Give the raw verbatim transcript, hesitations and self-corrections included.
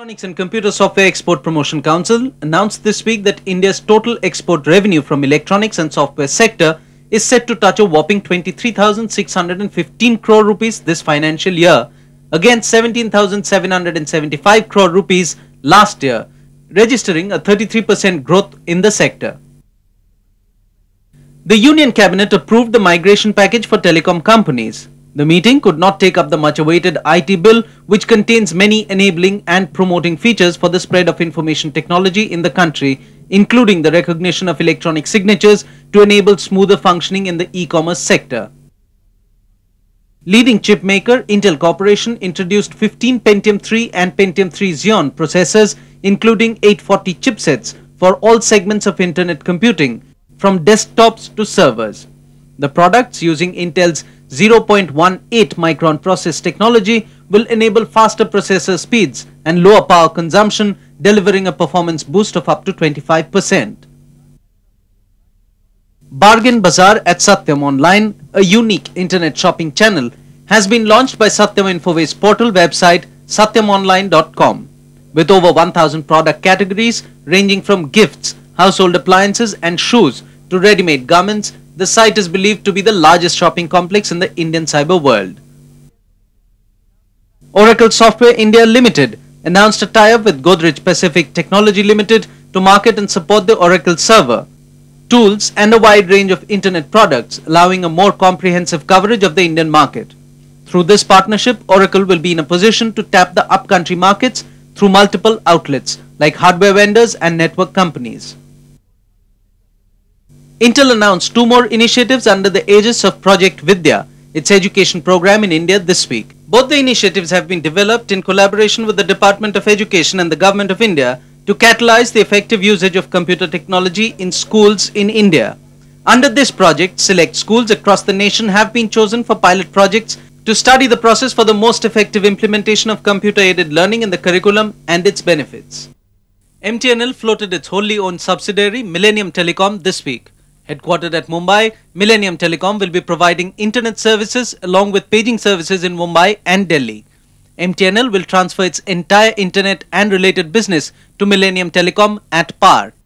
Electronics and Computer Software Export Promotion Council announced this week that India's total export revenue from electronics and software sector is set to touch a whopping twenty-three thousand six hundred fifteen crore rupees this financial year against seventeen thousand seven hundred seventy-five crore rupees last year, registering a thirty-three percent growth in the sector. The Union Cabinet approved the migration package for telecom companies. The meeting could not take up the much-awaited I T bill, which contains many enabling and promoting features for the spread of information technology in the country, including the recognition of electronic signatures to enable smoother functioning in the e-commerce sector. Leading chip maker Intel Corporation introduced fifteen Pentium three and Pentium three Xeon processors, including eight forty chipsets for all segments of internet computing, from desktops to servers. The products, using Intel's zero point one eight micron process technology, will enable faster processor speeds and lower power consumption, delivering a performance boost of up to twenty-five percent. Bargain Bazaar at Satyam Online, a unique internet shopping channel, has been launched by Satyam Infoways portal website satyam online dot com. With over one thousand product categories ranging from gifts, household appliances and shoes to ready-made garments, the site is believed to be the largest shopping complex in the Indian cyber world. Oracle Software India Limited announced a tie-up with Godrej Pacific Technology Limited to market and support the Oracle server, tools and a wide range of internet products, allowing a more comprehensive coverage of the Indian market. Through this partnership, Oracle will be in a position to tap the upcountry markets through multiple outlets like hardware vendors and network companies. Intel announced two more initiatives under the aegis of Project Vidya, its education program in India, this week. Both the initiatives have been developed in collaboration with the Department of Education and the Government of India to catalyze the effective usage of computer technology in schools in India. Under this project, select schools across the nation have been chosen for pilot projects to study the process for the most effective implementation of computer-aided learning in the curriculum and its benefits. M T N L floated its wholly owned subsidiary Millennium Telecom this week. Headquartered at Mumbai, Millennium Telecom will be providing internet services along with paging services in Mumbai and Delhi. M T N L will transfer its entire internet and related business to Millennium Telecom at par.